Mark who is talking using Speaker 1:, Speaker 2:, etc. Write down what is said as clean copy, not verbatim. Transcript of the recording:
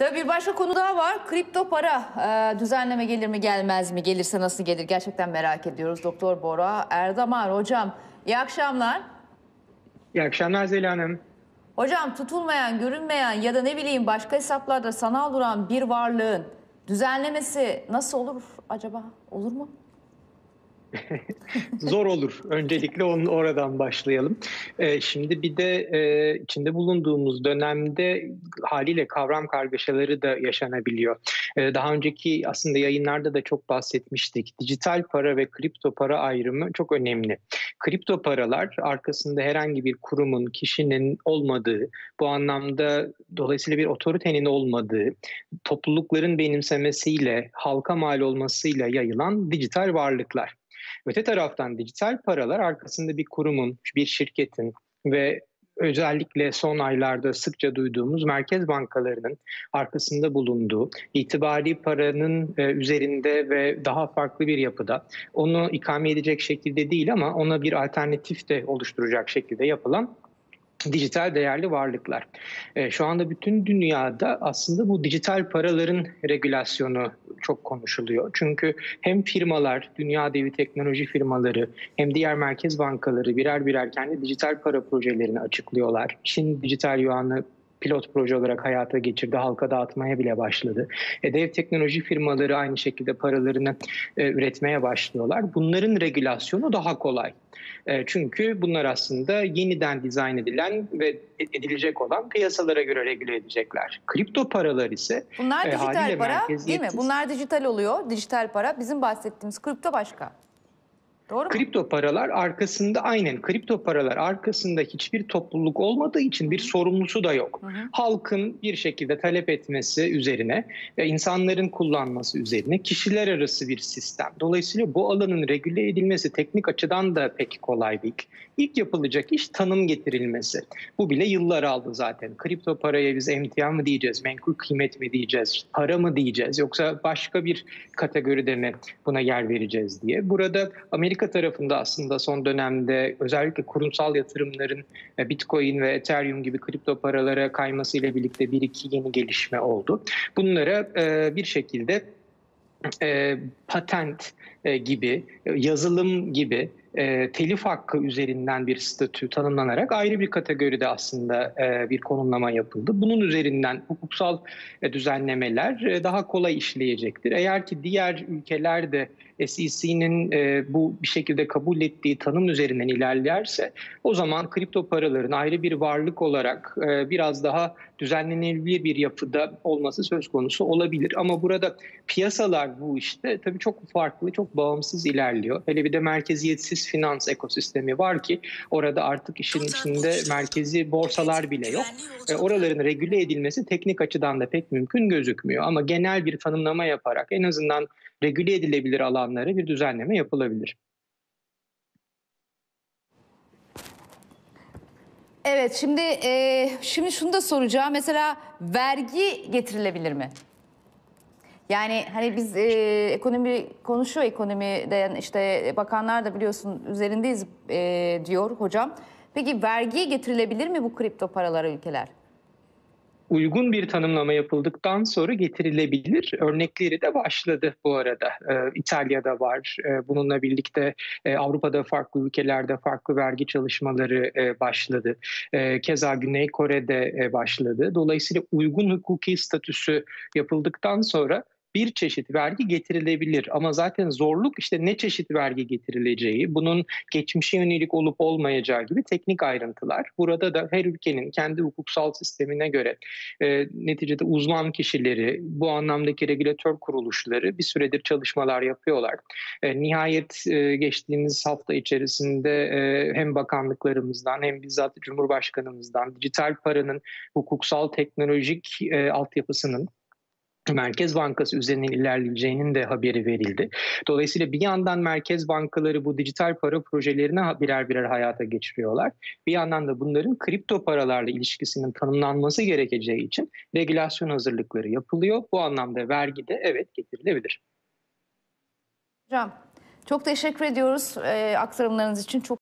Speaker 1: Tabii bir başka konu daha var. Kripto para düzenleme gelir mi gelmez mi? Gelirse nasıl gelir? Gerçekten merak ediyoruz. Doktor Bora Erdemar hocam. İyi akşamlar.
Speaker 2: İyi akşamlar Zeliha Hanım.
Speaker 1: Hocam tutulmayan, görünmeyen ya da ne bileyim başka hesaplarda sanal duran bir varlığın düzenlemesi nasıl olur acaba? Olur mu?
Speaker 2: Zor olur. Öncelikle oradan başlayalım. Şimdi bir de içinde bulunduğumuz dönemde haliyle kavram kargaşaları da yaşanabiliyor. Daha önceki aslında yayınlarda da çok bahsetmiştik. Dijital para ve kripto para ayrımı çok önemli. Kripto paralar arkasında herhangi bir kurumun, kişinin olmadığı, bu anlamda dolayısıyla bir otoritenin olmadığı, toplulukların benimsemesiyle, halka mal olmasıyla yayılan dijital varlıklar. Öte taraftan dijital paralar arkasında bir kurumun, bir şirketin ve özellikle son aylarda sıkça duyduğumuz merkez bankalarının arkasında bulunduğu itibari paranın üzerinde ve daha farklı bir yapıda onu ikame edecek şekilde değil ama ona bir alternatif de oluşturacak şekilde yapılan dijital değerli varlıklar. Şu anda bütün dünyada aslında bu dijital paraların regülasyonu çok konuşuluyor. Çünkü hem firmalar, dünya devi teknoloji firmaları hem diğer merkez bankaları birer birer kendi dijital para projelerini açıklıyorlar. Çin dijital yuanı pilot proje olarak hayata geçirdi, halka dağıtmaya bile başladı. Dev teknoloji firmaları aynı şekilde paralarını üretmeye başlıyorlar. Bunların regülasyonu daha kolay. Çünkü bunlar aslında yeniden dizayn edilen ve edilecek olan piyasalara göre regüle edecekler. Kripto paralar ise
Speaker 1: Bunlar dijital para değil mi?
Speaker 2: merkeziyetsiz.
Speaker 1: Bunlar dijital oluyor. Dijital para. Bizim bahsettiğimiz kripto başka. Doğru mu?
Speaker 2: Kripto paralar arkasında aynen kripto paralar arkasında hiçbir topluluk olmadığı için bir sorumlusu da yok. Halkın bir şekilde talep etmesi üzerine ve insanların kullanması üzerine kişiler arası bir sistem. Dolayısıyla bu alanın regüle edilmesi teknik açıdan da pek kolay değil. İlk yapılacak iş tanım getirilmesi. Bu bile yıllar aldı zaten. Kripto paraya biz emtia mı diyeceğiz, menkul kıymet mi diyeceğiz, para mı diyeceğiz yoksa başka bir kategoride mi buna yer vereceğiz diye. Burada Amerika tarafında aslında son dönemde özellikle kurumsal yatırımların Bitcoin ve Ethereum gibi kripto paralara kaymasıyla birlikte bir iki yeni gelişme oldu. Bunlara bir şekilde patent gibi, yazılım gibi telif hakkı üzerinden bir statü tanımlanarak ayrı bir kategoride aslında bir konumlama yapıldı. Bunun üzerinden hukuksal düzenlemeler daha kolay işleyecektir. Eğer ki diğer ülkeler de SEC'nin bu bir şekilde kabul ettiği tanım üzerinden ilerlerse o zaman kripto paraların ayrı bir varlık olarak biraz daha düzenlenebilir bir yapıda olması söz konusu olabilir. Ama burada piyasalar bu işte tabii çok farklı, çok bağımsız ilerliyor. Hele bir de merkeziyetsiz finans ekosistemi var ki orada artık işin içinde merkezi borsalar bile yok. Oraların regüle edilmesi teknik açıdan da pek mümkün gözükmüyor. Ama genel bir tanımlama yaparak en azından regüle edilebilir alanlara bir düzenleme yapılabilir.
Speaker 1: Evet, şimdi şunu da soracağım. Mesela vergi getirilebilir mi? Yani hani biz ekonomi konuşuyor, ekonomiden işte bakanlar da biliyorsun üzerindeyiz diyor hocam. Peki vergi getirilebilir mi bu kripto paralara ülkeler?
Speaker 2: Uygun bir tanımlama yapıldıktan sonra getirilebilir. Örnekleri de başladı bu arada. İtalya'da var. Bununla birlikte Avrupa'da farklı ülkelerde farklı vergi çalışmaları başladı. Keza Güney Kore'de başladı. Dolayısıyla uygun hukuki statüsü yapıldıktan sonra bir çeşit vergi getirilebilir. Ama zaten zorluk işte ne çeşit vergi getirileceği, bunun geçmişe yönelik olup olmayacağı gibi teknik ayrıntılar. Burada da her ülkenin kendi hukuksal sistemine göre neticede uzman kişileri, bu anlamdaki regülatör kuruluşları bir süredir çalışmalar yapıyorlar. Nihayet geçtiğimiz hafta içerisinde hem bakanlıklarımızdan hem bizzat Cumhurbaşkanımızdan dijital paranın hukuksal teknolojik altyapısının Merkez Bankası üzerinden ilerleyeceğinin de haberi verildi. Dolayısıyla bir yandan merkez bankaları bu dijital para projelerini birer birer hayata geçiriyorlar. Bir yandan da bunların kripto paralarla ilişkisinin tanımlanması gerekeceği için regülasyon hazırlıkları yapılıyor. Bu anlamda vergi de evet getirilebilir.
Speaker 1: Hocam çok teşekkür ediyoruz aktarımlarınız için. Çok